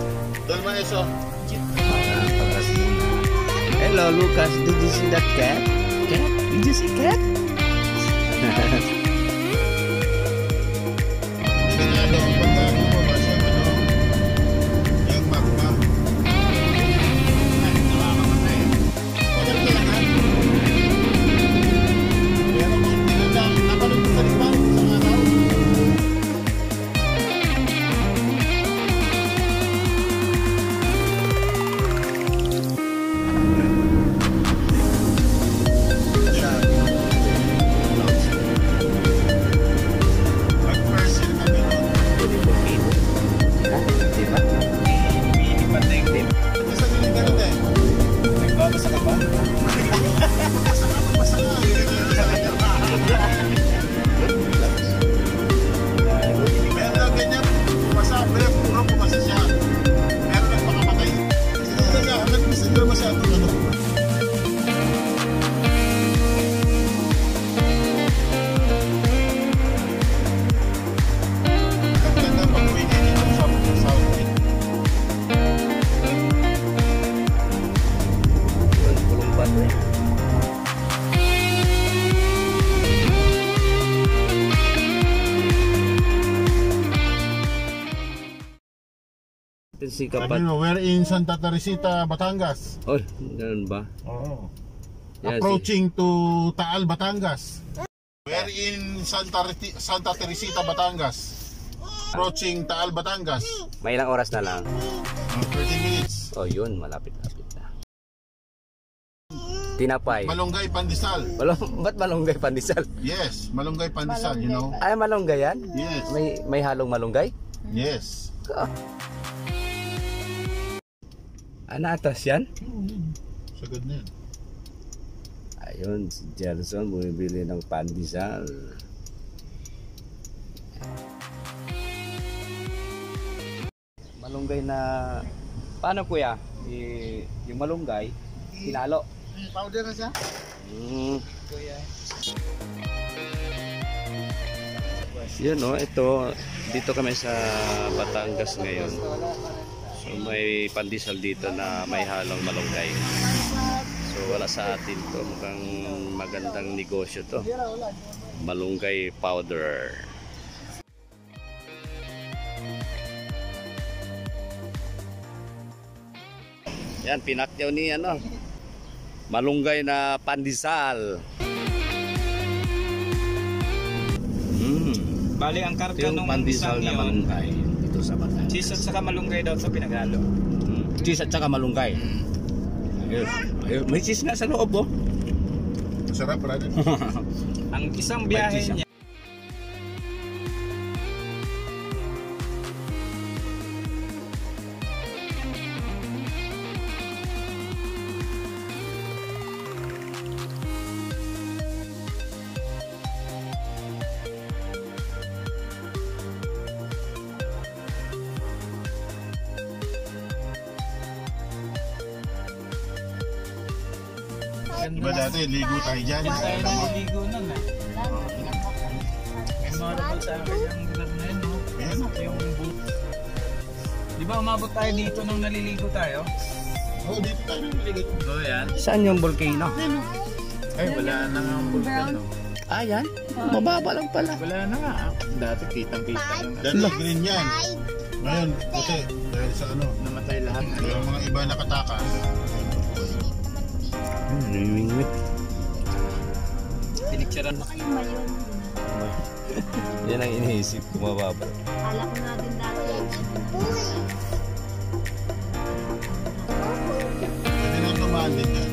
Dalma eso. Hello, Lucas. Did you see that cat? Cat? Did you see cat? Si Kapat. We're in Santa Teresita, Batangas. Oh, ganun ba? Oo. Yan, Approaching to Taal, Batangas. We're in Santa Teresita, Batangas. Approaching Taal, Batangas. May ilang oras na lang. 30 minutes. Oh, yun. Malapit-lapit na. Tinapay. Malunggay Pandesal. Ba't malunggay pandesal? Yes, malunggay Pandesal, you know. Ay, malunggay yan? Yes. May halong malunggay? Yes. Atas yan? Sagad na yan. Ayun, si Jelson bumibili ng pandesal. Malunggay na... Paano kuya? Yung malunggay, hinalo. Powder na siya? Yun o, ito. Dito kami sa Batangas ngayon. So may pandesal dito na may halong malunggay. So wala sa atin to. Mukhang magandang negosyo to. Malunggay powder. Yan, pinakyaw ni ano. Malunggay na pandesal. Bali, ang karga Yung nung pandesal isang na yun, malunggay dito sa Batangas. cheese at saka malunggay daw sa pinaghalo. Cheese at saka malunggay. Ayun, may cheese nga sa loob oh. Masarap, brother. Ang isang May biyahe cheese, niya. Diba dati, ligo tayo dyan. Diyan tayo naliligo nun eh. Memorable sa akin yung lugar na yun, no? Yung di ba umabot tayo dito nung naliligo tayo? Oo, dito tayo naliligo. Oo, yan. Saan yung volcano? Ay, wala na nga ang volcano. Ah, yan? Mababa lang pala. Wala na nga. Dati kitang-kita lang. Dati green yan. Ngayon, puti. Dahil sa ano, Namatay lahat. yung mga iba nakatakas. Namimingwit. Pinicturean mo. Yan ang iniisip ko, mababa. Kala ko nga din dati. Pwede nang tumaan din yan.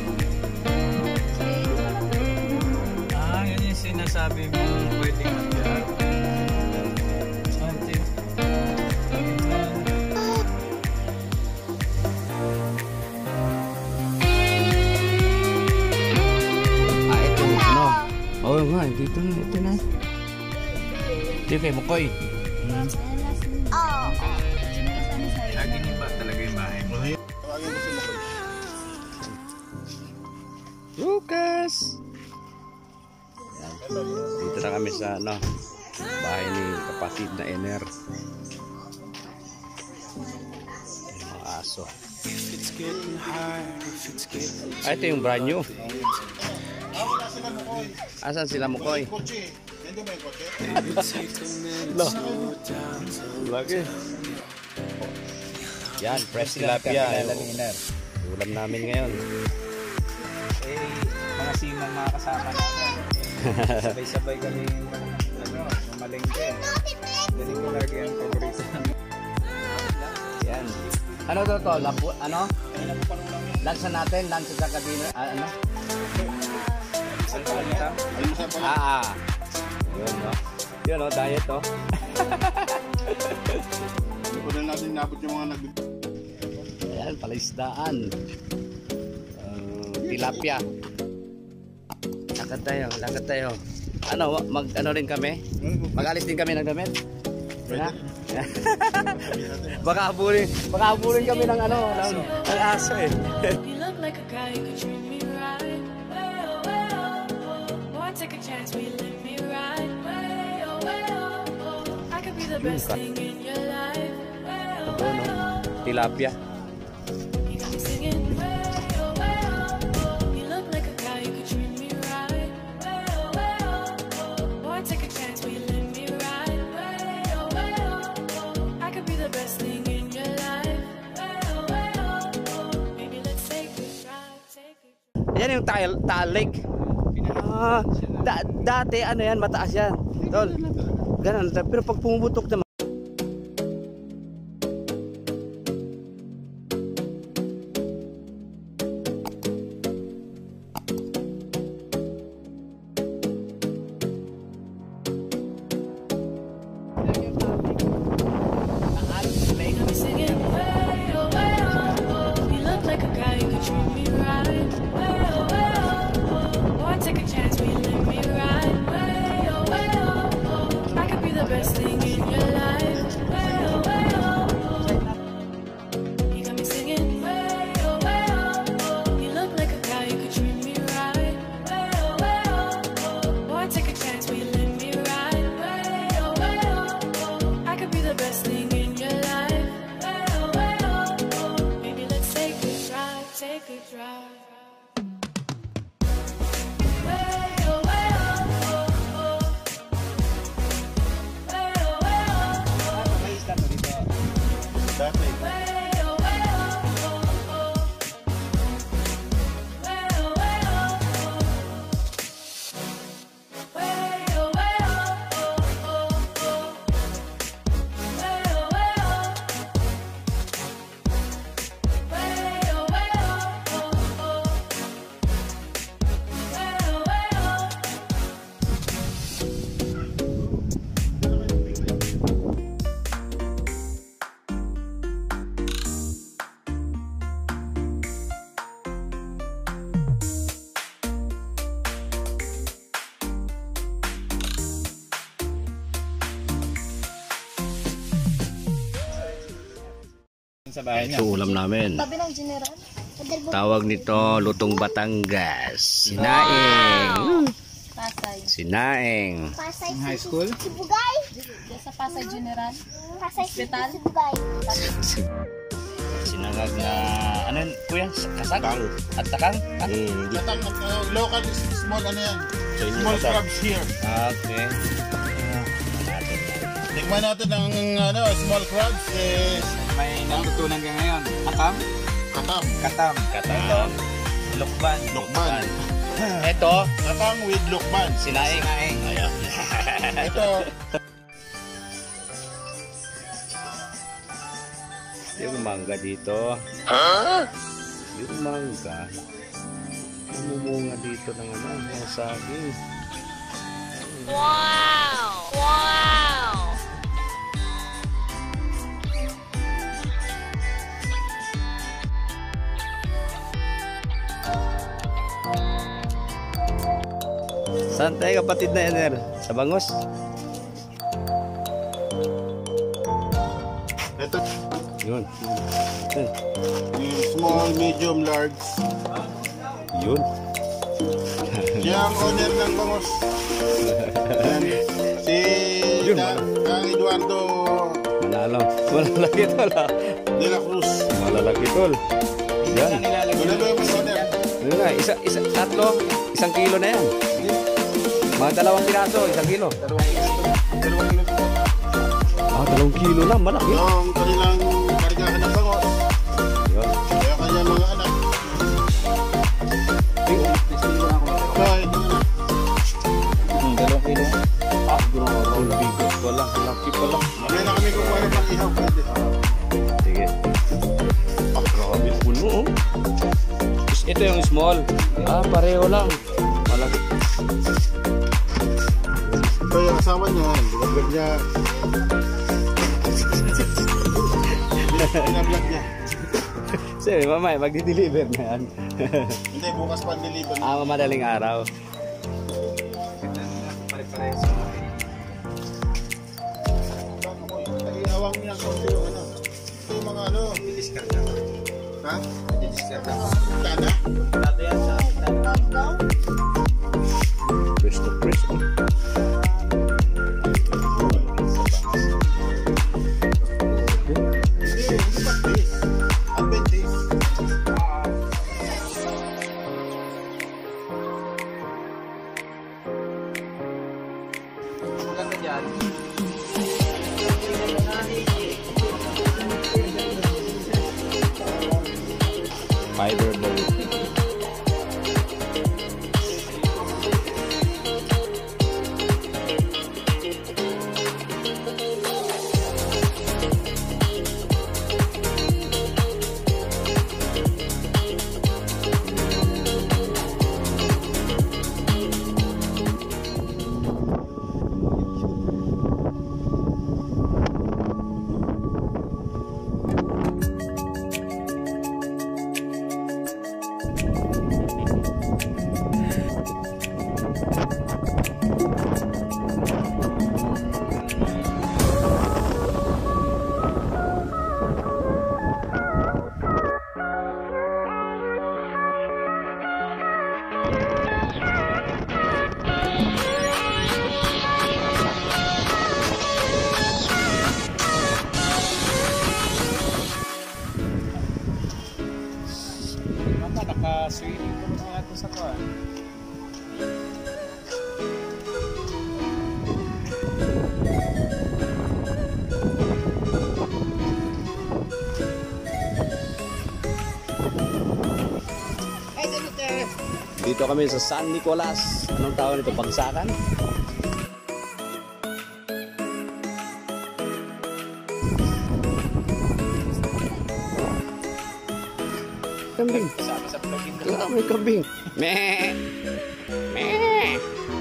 Yan yung sinasabi mo pwedeng mag-grab. Something. Ito ano? Oo nga, dito na, ito na. Ito kay Mukoy. Lagi niyo ba talaga yung bahay mo? Tawagin mo si Makoy. Lucas! Yan. Dito na kami sa ano, bahay ni kapatid na Ener. piraso. Ito yung brand new. Wala sila Mukoy. Asan sila Mukoy? Kotse. Hindi mo yung kotse? No. Lagi. Yan, fresh tilapia. Ulam namin ngayon. Mga simang mga kasama namin. Sabay-sabay kami malengke. Galing ko lagi ang paborito namin. Yan. Ano to? Ano? Lansa natin, lansa sa kabina. Ano? Yun, no? Yun, no? Diet, no? Hindi ko na natin nabot yung mga Ayan, palaisdaan. Tilapia. Lakad tayo. Ano, ano rin kami? Mag-alis din kami ng damit? Na? baka habulin kami ng ano, ng aso eh. You look like a guy who could treat me right. Boy, take a chance, will you let me ride? I could be the best thing in your life. Ito, no? Tilapia. You got me singing. You look like a guy who could treat me right. Boy, take a chance, will you let me ride? I could be the best thing in your life. Maybe let's take a drive. Yan yung Taal Lake. Dati ano yan, mataas yan. Tol. Ganun, pero pag pumuputok naman. Sa bahay niya. Ito ulam namin. Tabi ng general. Tawag nito lutong Batangas. Sinaing. Pasay. Sinaing. Pasay. High school? Sibugay. Sa Pasay General. Pasay. Hospital? Sibugay. Sinangag na, ano yun, kuya? Kasag? At takang? Katang, local small ano yan. Small crabs here. Okay. Tikman natin ang small crabs. May natutunan ka ngayon. Akam? Katam. Ito. Lukban. Ito, Katang with lukban. sinaing. Ayan. Ito, Yung mangga dito. Yung mangga. Umumunga dito ng mga saging. Wow! Saan tayo kapatid na yan, sa Bangos? ito Yun. yung small, medium, large. Yun. Siya ang owner ng Bangos. Yan. Si Kang Eduardo Manalo. Wala lagi ito. de la Cruz. Wala Malalaki tol. Yan. Wala ba yung masoner? Yun nga, tatlo, 1 kilo na yan. Mga 2 piraso, 1 kilo. 2 kilo lang, malaki. Yung kanilang kargahan ng bangos. Yun. Kaya kanyang mga anak. Kaya ito na. 2 kilo. Ang bigot pala, laki pala. Mamaya na kami kukuha ng pang-ihaw. Pwede. Sige. Grabe, puno oh. Ito yung small. Pareho lang. Malaki. Ito yung asawa niya. Binablog niya. Binablog niya. Sige, mamaya, magdi-deliver na yan. Hindi, bukas pa deliver. Madaling araw. Pare-pares. Nag-iawang niya kung yung ano. Ito yung mga ano. Discard na. Ha? Discard na. Tana? Tato yan sa Press to press. Hindi pa this. Adventist. maganda dyan. Fiber bowl. Naka-swimming ko na ito sa kuwan. Dito kami sa San Nicolas. Anong tawag nito? Bagsakan? Kambing. Sabi sa vlogin ko. May kambing. Meh. Meh.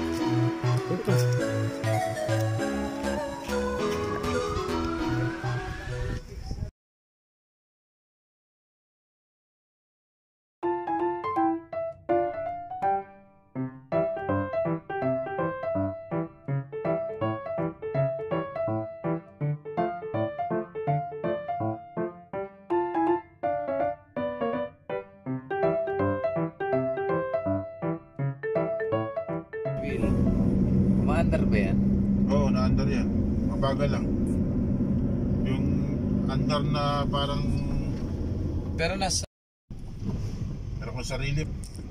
Umaandar ba yan? Oo, na-under yan. Mabagal lang. Yung under na parang Pero nasa pero kung sarili.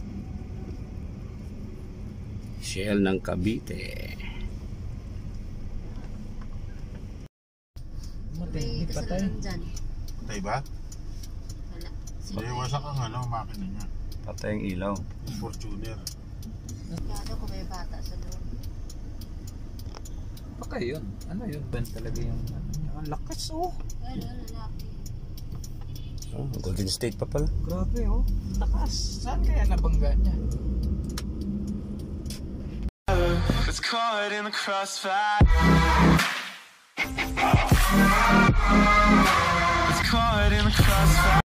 Shell ng Cavite. matindi pa tayo. Patay ba? Wala. May wasak ang ano, makina niya. Patay ang ilaw. Fortuner. Kado ko may bata sa loob. Baka yun. Ano yun? Ben talaga yung ano niya. Ang lakas oh. Ano, lalaki. Oh, Golden State pa pala. Grabe oh. Lakas. Saan kaya nabangga niya? It's caught in the crossfire. It's caught in the crossfire.